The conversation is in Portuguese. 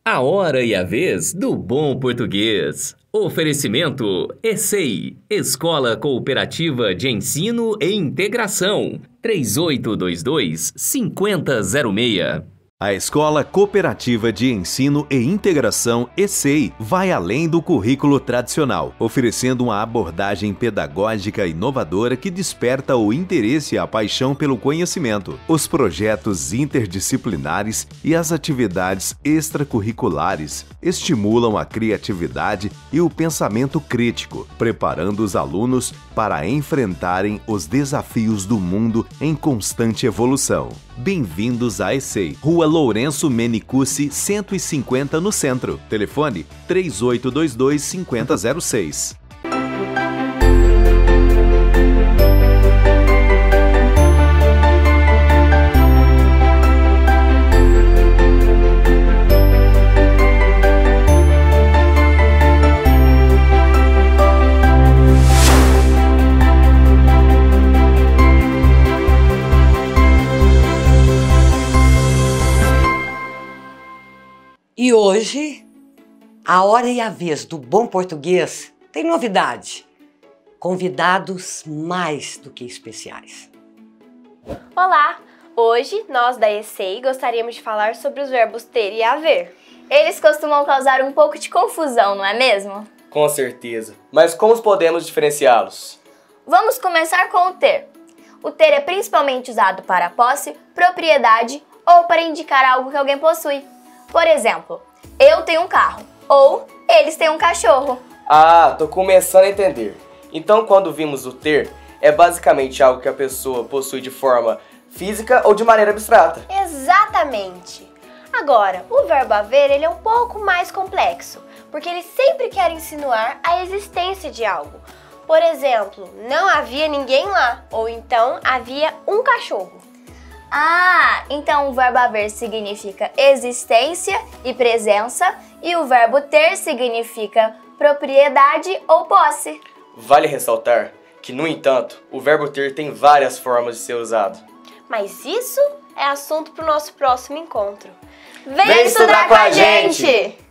A hora e a vez do bom português. Oferecimento ECEI, Escola Cooperativa de Ensino e Integração, 3822-5006. A Escola Cooperativa de Ensino e Integração ECEI vai além do currículo tradicional, oferecendo uma abordagem pedagógica inovadora que desperta o interesse e a paixão pelo conhecimento. Os projetos interdisciplinares e as atividades extracurriculares estimulam a criatividade e o pensamento crítico, preparando os alunos para enfrentarem os desafios do mundo em constante evolução. Bem-vindos à ECEI, Rua Lourenço Menicucci, 150 no centro. Telefone 3822-5006. E hoje, a hora e a vez do bom português tem novidade. Convidados mais do que especiais. Olá! Hoje, nós da ECEI gostaríamos de falar sobre os verbos ter e haver. Eles costumam causar um pouco de confusão, não é mesmo? Com certeza. Mas como podemos diferenciá-los? Vamos começar com o ter. O ter é principalmente usado para posse, propriedade ou para indicar algo que alguém possui. Por exemplo, eu tenho um carro ou eles têm um cachorro. Ah, tô começando a entender. Então, quando vimos o ter, é basicamente algo que a pessoa possui de forma física ou de maneira abstrata. Exatamente. Agora, o verbo haver ele é um pouco mais complexo, porque ele sempre quer insinuar a existência de algo. Por exemplo, não havia ninguém lá, ou então havia um cachorro. Ah, então o verbo haver significa existência e presença e o verbo ter significa propriedade ou posse. Vale ressaltar que, no entanto, o verbo ter tem várias formas de ser usado. Mas isso é assunto para o nosso próximo encontro. Vem estudar com a gente!